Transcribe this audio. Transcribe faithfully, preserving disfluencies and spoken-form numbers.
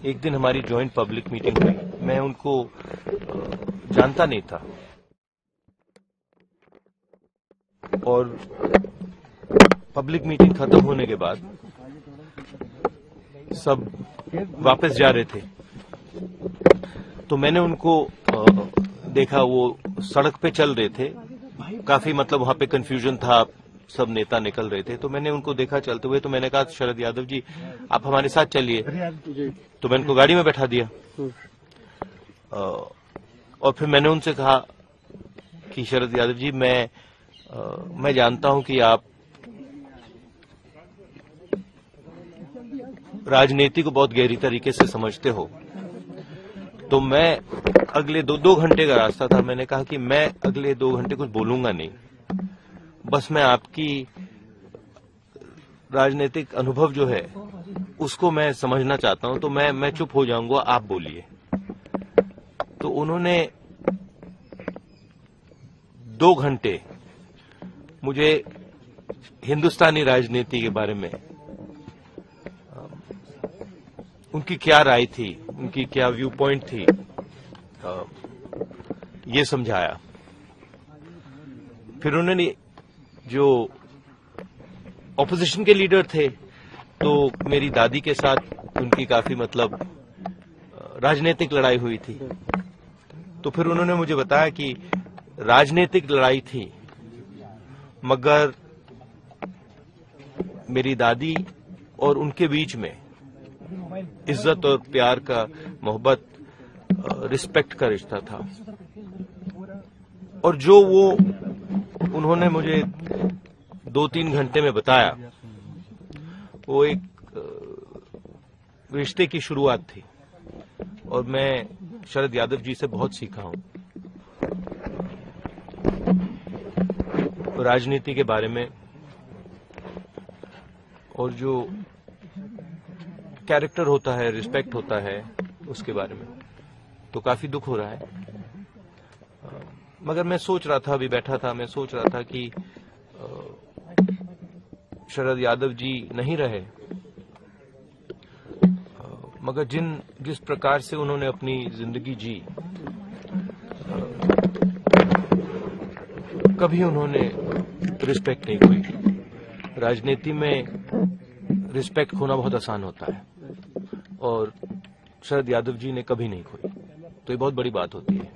एक दिन हमारी जॉइंट पब्लिक मीटिंग हुई। मैं उनको जानता नहीं था और पब्लिक मीटिंग खत्म होने के बाद सब वापस जा रहे थे तो मैंने उनको देखा, वो सड़क पे चल रहे थे। काफी मतलब वहां पे कंफ्यूजन था, सब नेता निकल रहे थे, तो मैंने उनको देखा चलते हुए। तो मैंने कहा, शरद यादव जी आप हमारे साथ चलिए। तो मैंने उनको गाड़ी में बैठा दिया और फिर मैंने उनसे कहा कि शरद यादव जी, मैं मैं जानता हूं कि आप राजनीति को बहुत गहरी तरीके से समझते हो, तो मैं अगले दो दो घंटे का रास्ता था। मैंने कहा कि मैं अगले दो घंटे कुछ बोलूंगा नहीं, बस मैं आपकी राजनीतिक अनुभव जो है उसको मैं समझना चाहता हूं, तो मैं मैं चुप हो जाऊंगा, आप बोलिए। तो उन्होंने दो घंटे मुझे हिंदुस्तानी राजनीति के बारे में, उनकी क्या राय थी, उनकी क्या व्यू पॉइंट थी, ये समझाया। फिर उन्होंने, जो ऑपोजिशन के लीडर थे, तो मेरी दादी के साथ उनकी काफी मतलब राजनीतिक लड़ाई हुई थी। तो फिर उन्होंने मुझे बताया कि राजनीतिक लड़ाई थी, मगर मेरी दादी और उनके बीच में इज्जत और प्यार का, मोहब्बत, रिस्पेक्ट का रिश्ता था। और जो वो उन्होंने मुझे दो तीन घंटे में बताया, वो एक रिश्ते की शुरुआत थी। और मैं शरद यादव जी से बहुत सीखा हूं राजनीति के बारे में, और जो कैरेक्टर होता है, रिस्पेक्ट होता है, उसके बारे में। तो काफी दुख हो रहा है, मगर मैं सोच रहा था, अभी बैठा था, मैं सोच रहा था कि शरद यादव जी नहीं रहे, मगर जिन जिस प्रकार से उन्होंने अपनी जिंदगी जी, कभी उन्होंने रिस्पेक्ट नहीं खोई। राजनीति में रिस्पेक्ट खोना बहुत आसान होता है और शरद यादव जी ने कभी नहीं खोई, तो ये बहुत बड़ी बात होती है।